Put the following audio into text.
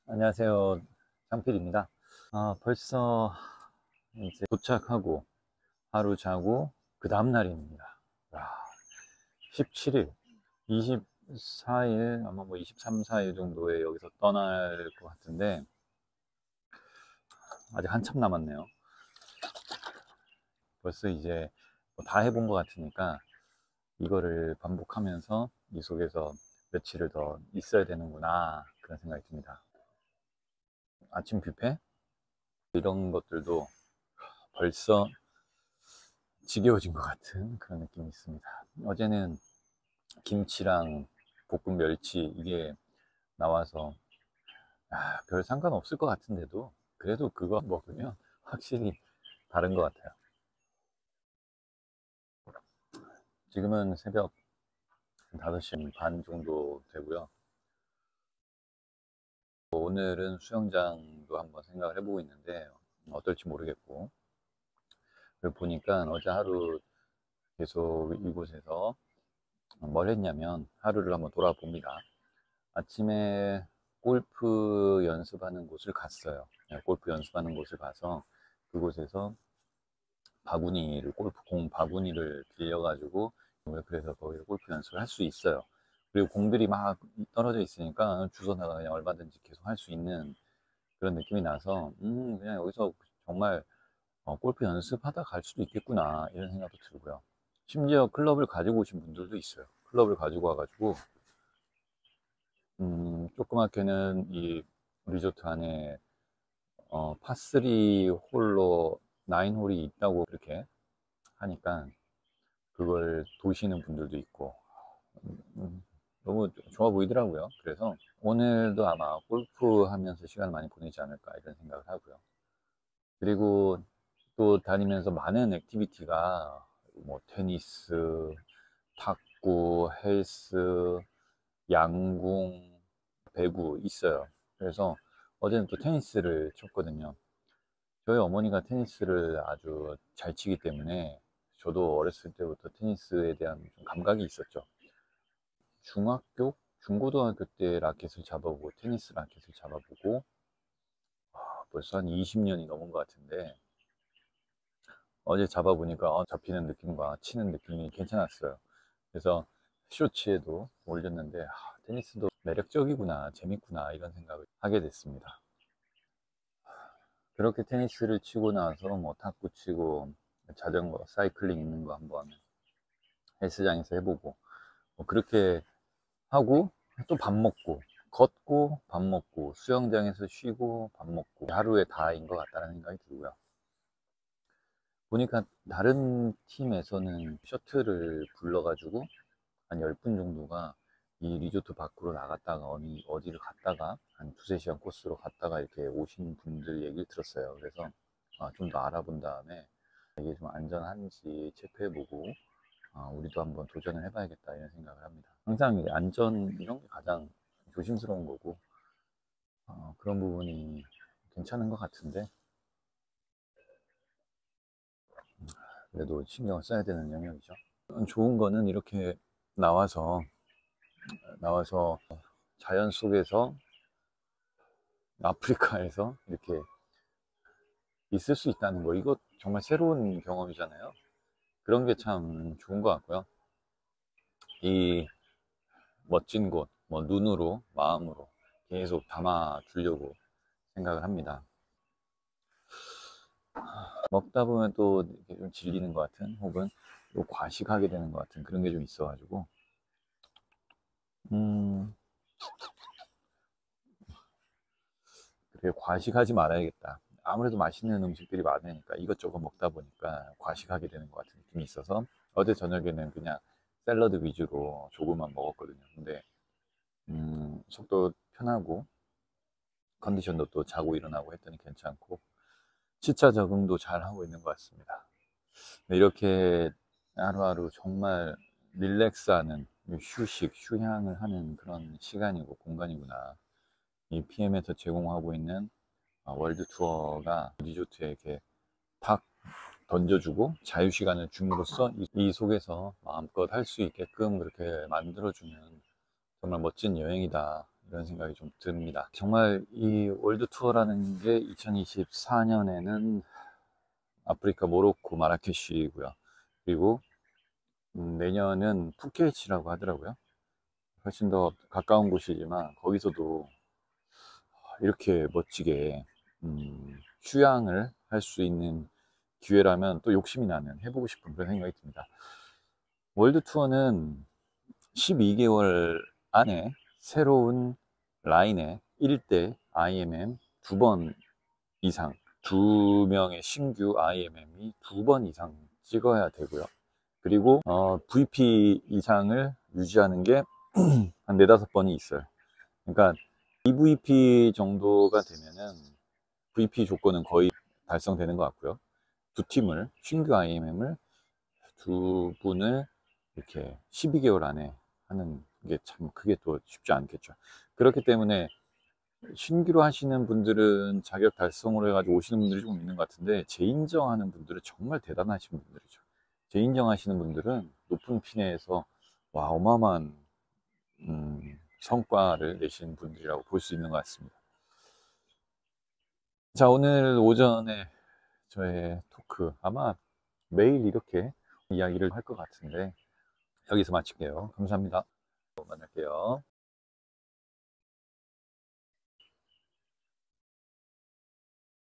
안녕하세요. 장필입니다. 벌써 이제 도착하고 하루 자고 그 다음 날입니다. 17일, 24일, 아마 뭐 23, 4일 정도에 여기서 떠날 것 같은데 아직 한참 남았네요. 벌써 이제 뭐다 해본 것 같으니까 이거를 반복하면서 이 속에서 며칠을 더 있어야 되는구나, 그런 생각이 듭니다. 아침 뷔페 이런 것들도 벌써 지겨워진 것 같은 그런 느낌이 있습니다. 어제는 김치랑 볶은 멸치 이게 나와서 별 상관없을 것 같은데도 그래도 그거 먹으면 확실히 다른 것 같아요. 지금은 새벽 5시 반 정도 되고요. 오늘은 수영장도 한번 생각을 해보고 있는데 어떨지 모르겠고, 그리고 보니까 어제 하루 계속 이곳에서 뭘 했냐면 하루를 한번 돌아봅니다. 아침에 골프 연습하는 곳을 갔어요. 골프 연습하는 곳을 가서 그곳에서 골프 공 바구니를 빌려가지고 그래서 거기서 골프 연습을 할 수 있어요. 그리고 공들이 막 떨어져 있으니까 주워다가 그냥 얼마든지 계속 할 수 있는 그런 느낌이 나서 그냥 여기서 정말 골프 연습하다 갈 수도 있겠구나, 이런 생각도 들고요. 심지어 클럽을 가지고 오신 분들도 있어요. 클럽을 가지고 와가지고 조그맣게는 이 리조트 안에 파3 홀로 9홀이 있다고 그렇게 하니까 그걸 도시는 분들도 있고 너무 좋아 보이더라고요. 그래서 오늘도 아마 골프 하면서 시간을 많이 보내지 않을까, 이런 생각을 하고요. 그리고 또 다니면서 많은 액티비티가 뭐 테니스, 탁구, 헬스, 양궁, 배구 있어요. 그래서 어제는 또 테니스를 쳤거든요. 저희 어머니가 테니스를 아주 잘 치기 때문에 저도 어렸을 때부터 테니스에 대한 좀 감각이 있었죠. 중학교, 중고등학교 때 라켓을 잡아보고 테니스 라켓을 잡아보고 벌써 한 20년이 넘은 것 같은데 어제 잡아보니까 잡히는 느낌과 치는 느낌이 괜찮았어요. 그래서 쇼츠에도 올렸는데 테니스도 매력적이구나, 재밌구나, 이런 생각을 하게 됐습니다. 그렇게 테니스를 치고 나서 뭐 탁구 치고 자전거 사이클링 있는 거 한번 헬스장에서 해보고 뭐 그렇게 하고 또 밥 먹고 걷고 밥 먹고 수영장에서 쉬고 밥 먹고 하루에 다인 것 같다는 생각이 들고요. 보니까 다른 팀에서는 셔틀을 불러가지고 한 10분 정도가 이 리조트 밖으로 나갔다가 어디를 갔다가 한 두세 시간 코스로 갔다가 이렇게 오신 분들 얘기를 들었어요. 그래서 좀 더 알아본 다음에 이게 좀 안전한지 체크해보고 우리도 한번 도전을 해봐야겠다, 이런 생각을 합니다. 항상 이 안전 이런 게 가장 조심스러운 거고 그런 부분이 괜찮은 것 같은데 그래도 신경을 써야 되는 영역이죠. 좋은 거는 이렇게 나와서 자연 속에서 아프리카에서 이렇게 있을 수 있다는 거, 이거 정말 새로운 경험이잖아요. 그런 게 참 좋은 것 같고요. 이 멋진 곳, 뭐 눈으로 마음으로 계속 담아 두려고 생각을 합니다. 먹다 보면 또 이렇게 좀 질리는 것 같은, 혹은 또 과식하게 되는 것 같은 그런 게 좀 있어가지고 음 그래, 과식하지 말아야겠다. 아무래도 맛있는 음식들이 많으니까 이것저것 먹다 보니까 과식하게 되는 것 같은 느낌이 있어서 어제 저녁에는 그냥 샐러드 위주로 조금만 먹었거든요. 근데 속도 편하고 컨디션도 또 자고 일어나고 했더니 괜찮고 시차 적응도 잘 하고 있는 것 같습니다. 이렇게 하루하루 정말 릴렉스하는, 휴식, 휴양을 하는 그런 시간이고 공간이구나. 이 PM에서 제공하고 있는 월드 투어가 리조트에 이렇게 탁 던져주고 자유시간을 줌으로써 이 속에서 마음껏 할 수 있게끔 그렇게 만들어주는 정말 멋진 여행이다, 이런 생각이 좀 듭니다. 정말 이 월드 투어라는 게 2024년에는 아프리카 모로코 마라케시고요. 그리고 내년은 푸켓이라고 하더라고요. 훨씬 더 가까운 곳이지만 거기서도 이렇게 멋지게 휴양을 할 수 있는 기회라면 또 욕심이 나는, 해보고 싶은 그런 생각이 듭니다. 월드 투어는 12개월 안에 새로운 라인에 1대 IMM 2번 이상, 2명의 신규 IMM이 2번 이상 찍어야 되고요. 그리고 VP 이상을 유지하는 게 한 4-5번이 있어요. 그러니까 EVP 정도가 되면은 VP 조건은 거의 달성되는 것 같고요. 두 팀을, 신규 IMM을 두 분을 이렇게 12개월 안에 하는 게 참, 그게 또 쉽지 않겠죠. 그렇기 때문에 신규로 하시는 분들은 자격 달성으로 해가지고 오시는 분들이 좀 있는 것 같은데, 재인정하는 분들은 정말 대단하신 분들이죠. 재인정하시는 분들은 높은 핀에서 와, 어마어마한 성과를 내시는 분들이라고 볼 수 있는 것 같습니다. 자, 오늘 오전에 저의 토크, 아마 매일 이렇게 이야기를 할 것 같은데 여기서 마칠게요. 감사합니다. 만날게요.